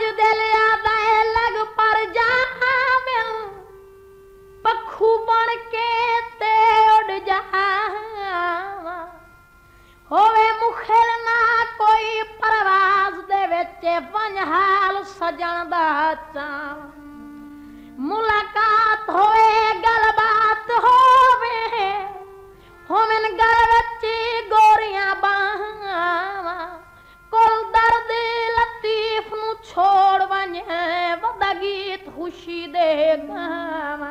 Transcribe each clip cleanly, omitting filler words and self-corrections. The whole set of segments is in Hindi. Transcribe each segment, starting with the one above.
दिल आदा लग पर जावे पखू बन के ते उड़ जावा होवे मुखल ना कोई परवाज दे विच पंजहाल सजण दा चावा मुलाकात होवे गलबात होवे होवन गल विच गोरियां बाहां कुल दर्द लतीफ नू छोड़ वने वदा गीत खुशी दे गावा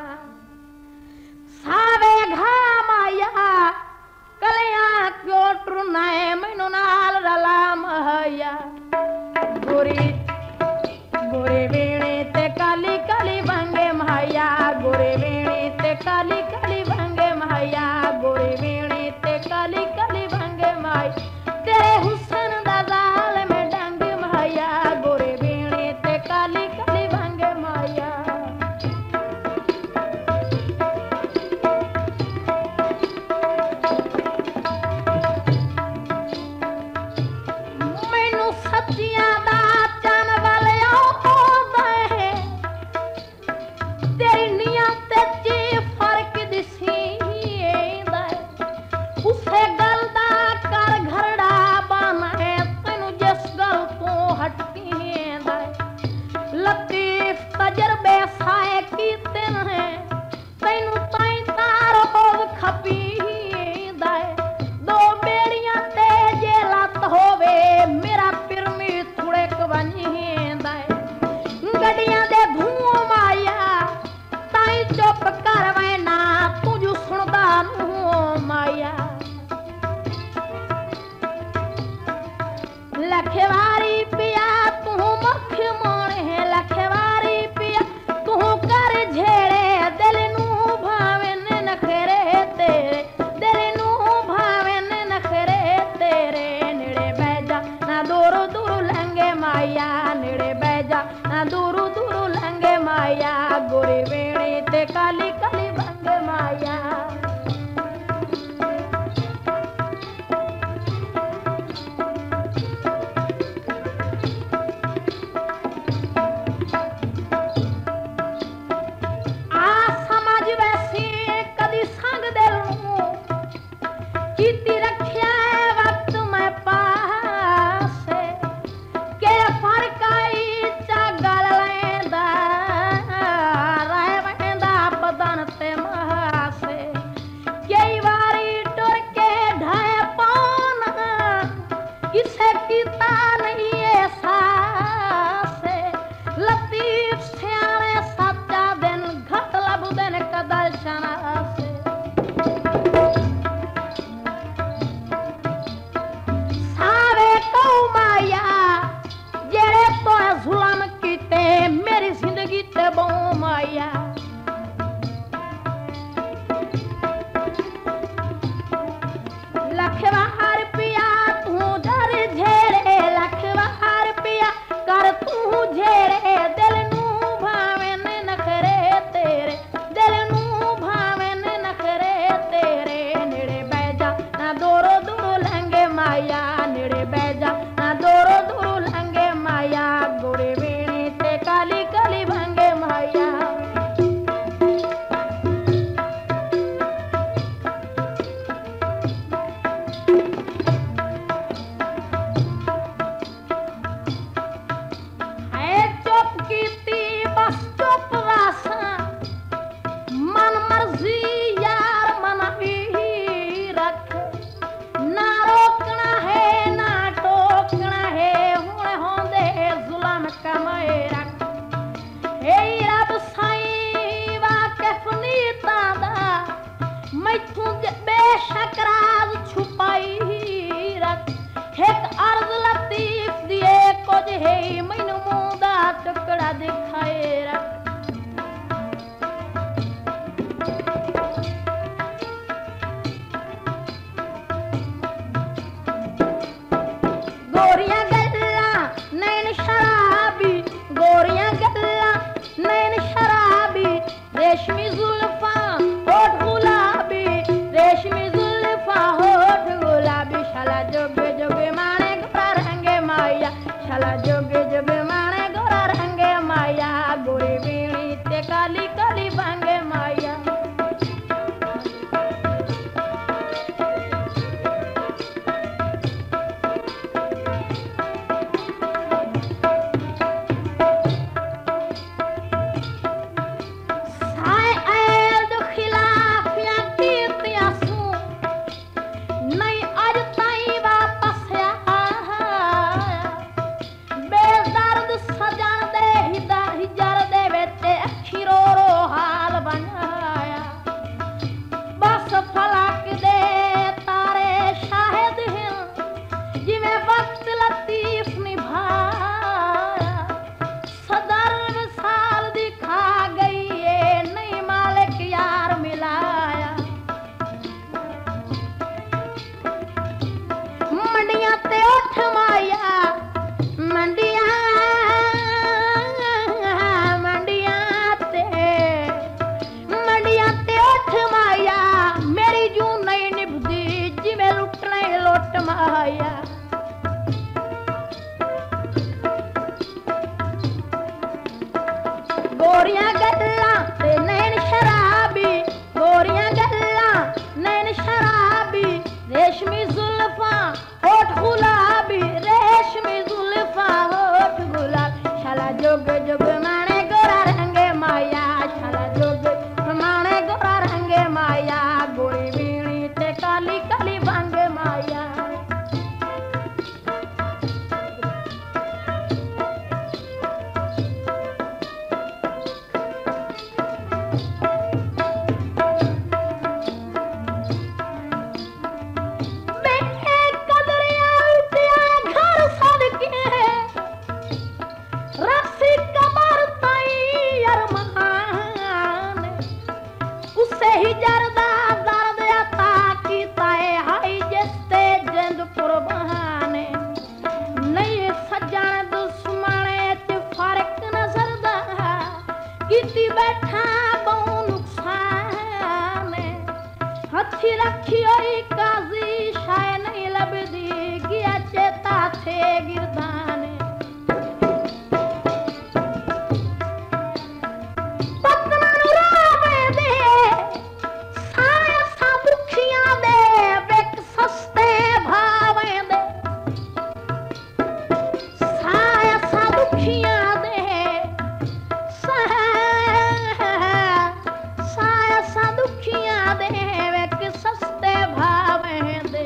सावे घामाया कलियां क्यों टुरनाए मैनू नाल रला महया गोरी गोरे वेणे ते काली काली वंगे महया गोरे वेणे ते काली काली वंगे महया गोरे वेणे ते काली काली वंगे माई तेरे हुस्न दा जाल में डंग महया गोरे वेणे ते काली काली वंगे माया मैनू सब्जियां दा चन वाले तेरी नियत च फर्क दिसी उसे गल दा कर घरड़ा बना है तेनू जिस गल तो हटती लतीफ तजर्बे साए कीते है तेनू ताई तार होग खपी दो बेड़ियां ते जे लत होवे मेरा पिरमी थोड़े कवनी गड्डियां दे धुओं माया ताई चुप कर वैना तुझू सुनदा नू माया लखवारी पिया तू मख मोणे लखवारी पिया तू कर झेड़े दिल नू भावे नखरे तेरे दिल नू भावे नखरे तेरे नेड़े बैजा ना दूर दूर लंगे माया नेड़े बैजा ना दूर दूर लंगे माया गोरे वेणे ते काली काली वंगे माया लखवार पिया तू दर झेड़े लखवार पिया कर तू झेड़े दिल नू भावे नखरे तेरे दिल नू भावे नखरे तेरे नेड़े बैजा ना दूर दूर लंगे माया नेड़े बैजा ना दूर दूर लंगे माया गोरे वेणे ते काली काली भंगे माया बेशक राज छुपाई रख एक अर्ज लतीफ दिए कुछ है मैनू मुंह दा टुकड़ा दिखाए रख गोरियां गल्ला नैन शराबी गोरियां गल्ला नैन शराबी रेशमी जुल्फा होठ गुलाबी रेशमी जुल्फा होठ गुलाबी शाला जोगे जोगे माने गोरा रंगे माया शाला जोगे जोगे माने गोरा गोरियां गल्लां ते नैन शराबी गोरियां गल्लां नैन शराबी रेशमी जुल्फा होठ गुलाबी रेशमी जुल्फा होठ गुलाबी शाला जुग जुग माने गोरा रंगे माया शाला जुग माने गोरा रंगे माया गोरी वीणी ते काली काली बांगे माया रखी हुई काजी शाय नहीं लभदी गिया चेता थे गिरदाने पतना रावे दे साया सा दुखियां दे बेक सस्ते भावे दे साया सा दुखियां दे साया सा दुखियां दे सस्ते भावे दे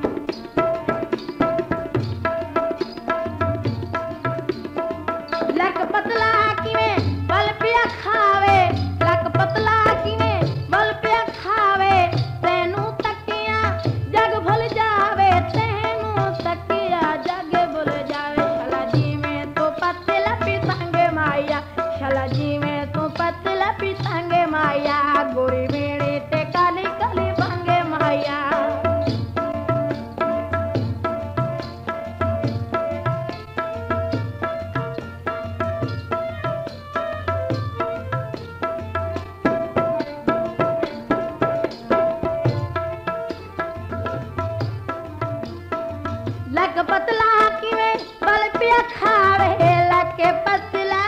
लक पतला किवें बल पिया खावे लक पतला किवें बल पिया खावे तैनू तकिया जग भुल जावे तैनू तकिया जग भुल जावे शाला जी में तो पतला पीतांगे माया शाला जी में तो पतला पीतांगे माया गोरी वीणी ते काली काली बांगे माया लक पतला किवें बल पिया खावे लक पतला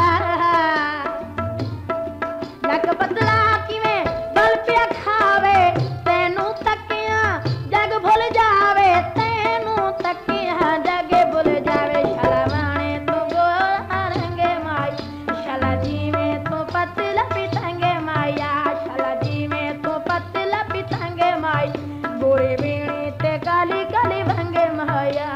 किवें बल पिया खावे तैनू तकिया जग भुल जावे तैनू तकिया जग भुल जावे शाला वाणे तू गोरा रंगे माया शाला जी में तू पतला पीतांगे माया शाला जी में तू पतला पीतांगे माया गोरी वीणी ते काली काली भंगे माया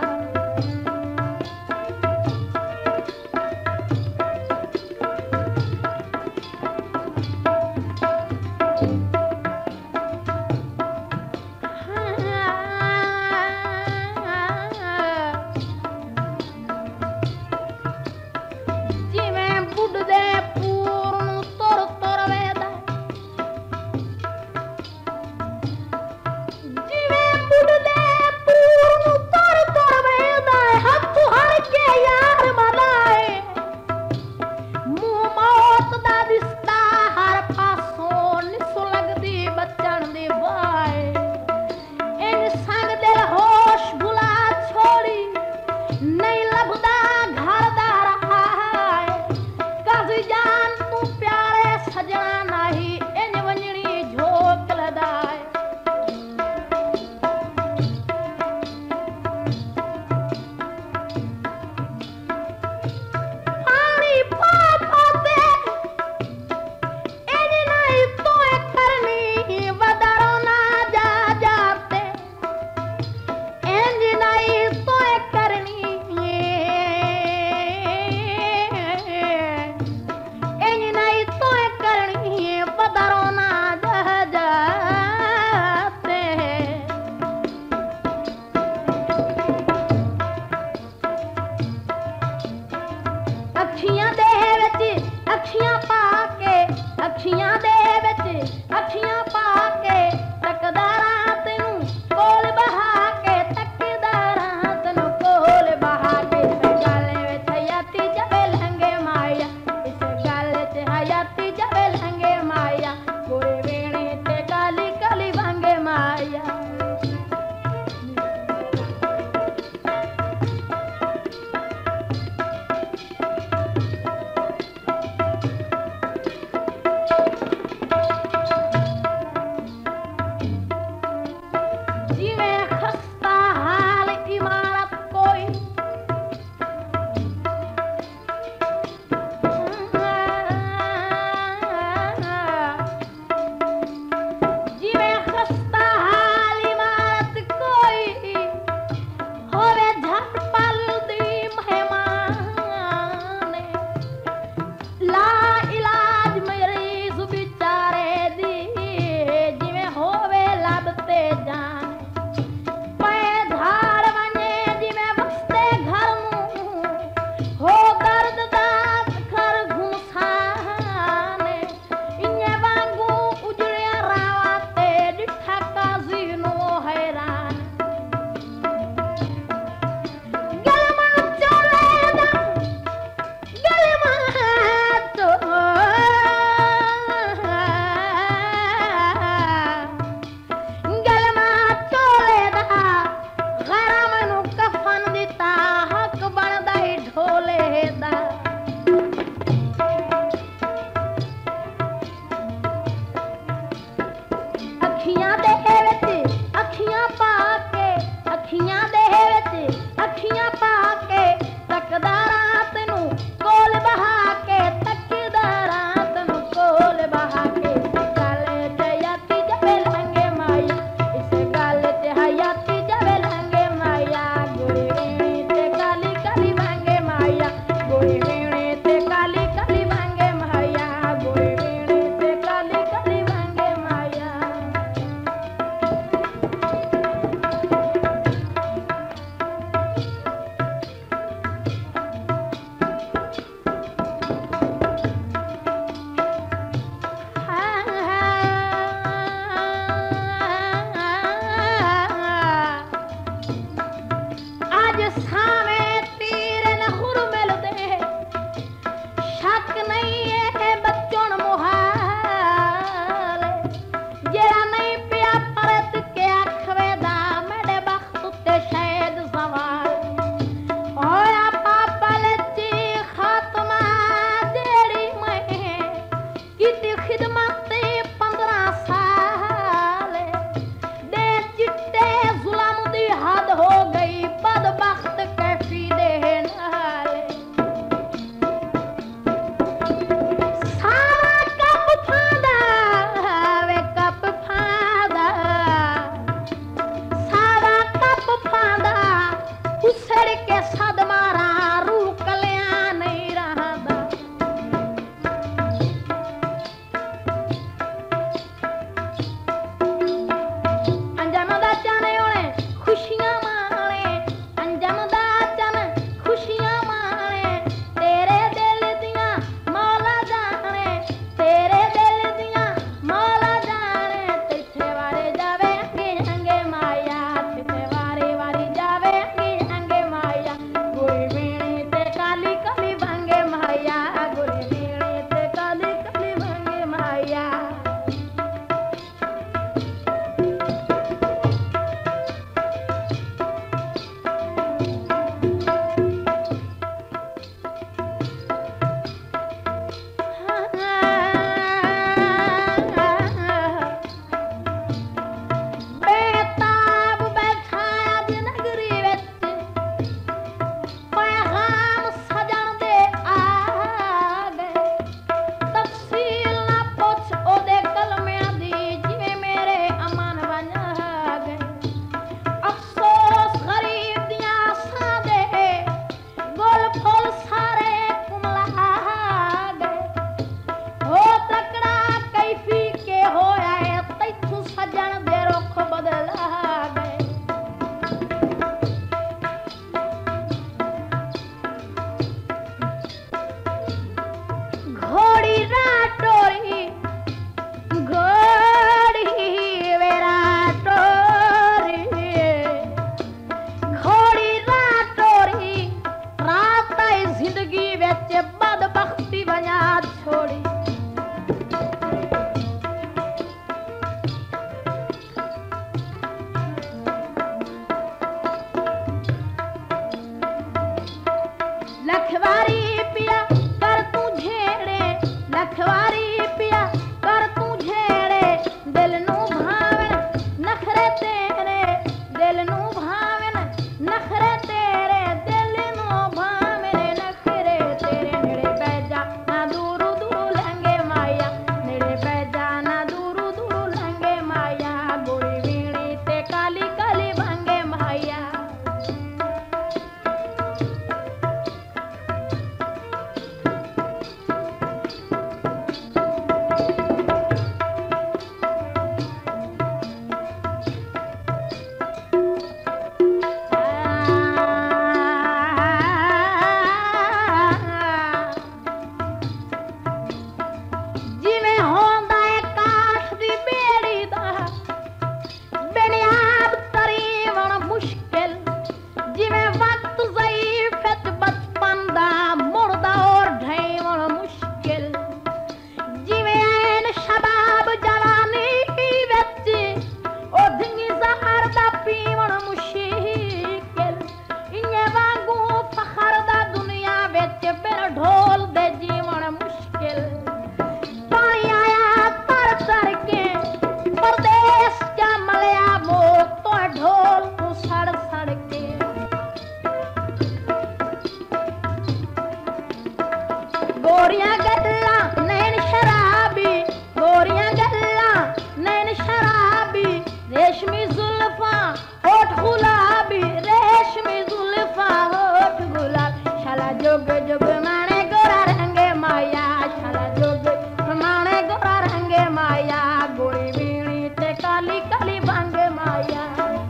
गोरियां गल्ला नैन शराबी, गोरियां गल्ला नैन शराबी, रेशमी जुल्फा होठ गुलाबी, रेशमी जुल्फा होठ गुलाबी, शाला जुग जुग माने गोरा रंगे माया, शाला जुग माने गोरा रंगे माया, गोरी बीणी ते काली काली बंग माया।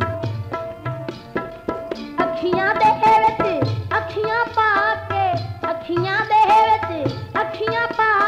अखियां दे विच अखियां पा के, अखियां दे विच अखियां पा